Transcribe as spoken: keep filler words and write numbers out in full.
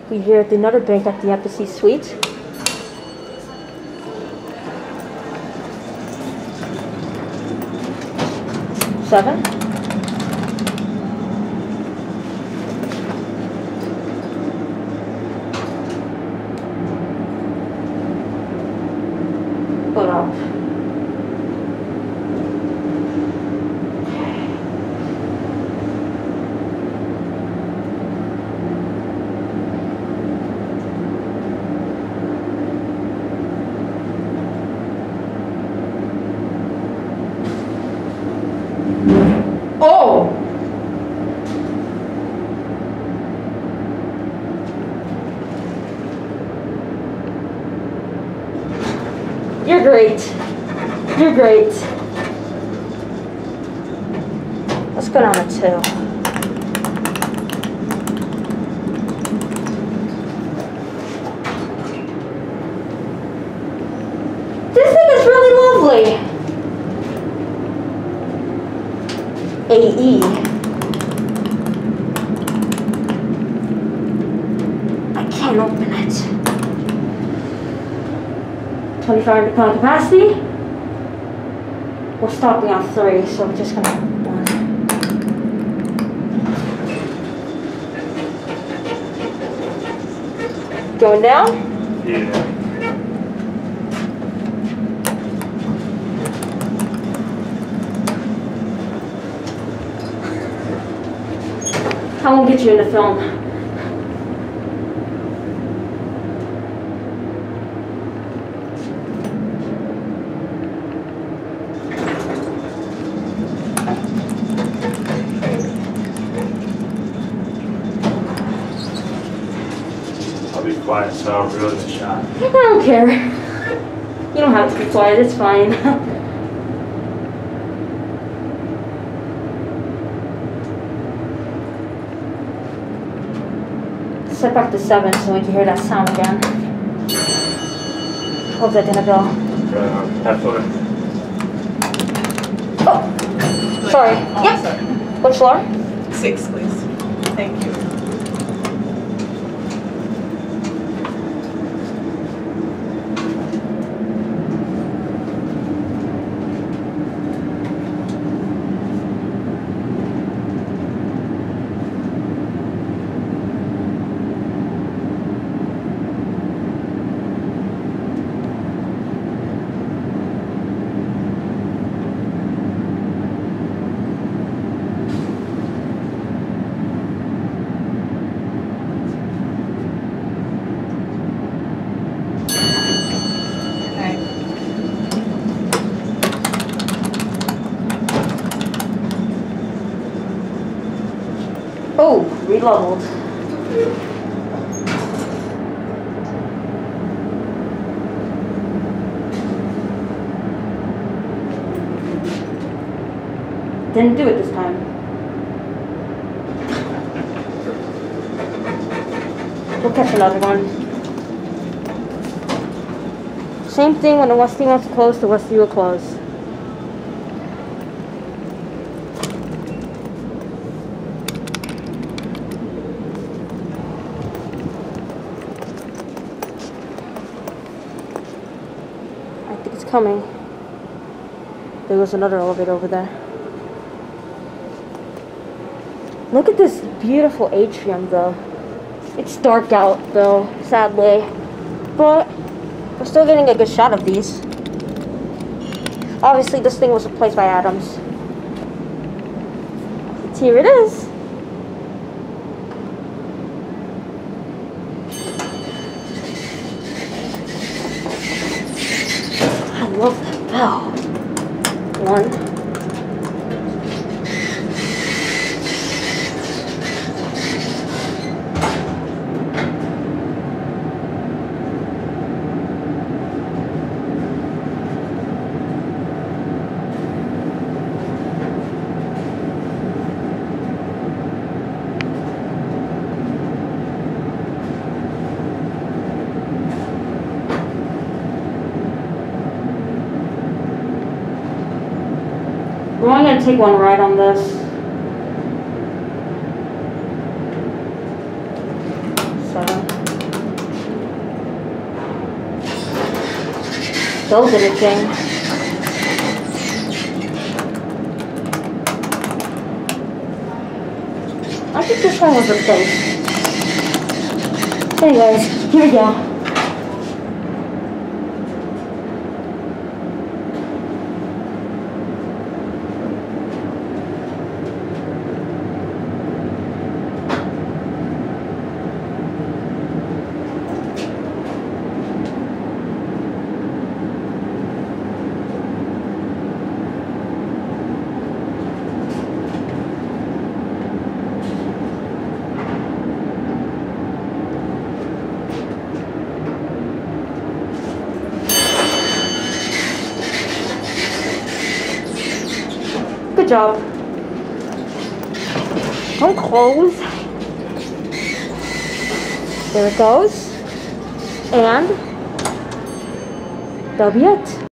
We're here at another bank at the Embassy Suite. Seven. Put up. Oh! You're great. You're great. Let's go down to two. This thing is really lovely. A E. I can't open it. twenty-five hundred pound capacity. We're stopping on three, so I'm just gonna one. Going down? Yeah. I won't get you in the film. I'll be quiet so I don't ruin the shot. I don't care. You don't have to be quiet, it's fine. Set back to seven so we can hear that sound again. Hope that didn't go. Uh, have fun. Oh! Sorry. Oh, Yep. sorry. What floor? Six, please. Thank you. Oh, reload. Didn't do it this time. We'll catch another one. Same thing when the Westinghouse closed, the Westie will close. I think it's coming. There was another elevator over there. Look at this beautiful atrium though. It's dark out though, sadly. But we're still getting a good shot of these. Obviously this thing was replaced by atoms. Here it is. I love that bell. One. We're only going to take one ride on this. Seven. Those are the thing. I think this one was replaced. Anyways, here we go. Good job. Don't close. There it goes. And that'll be it.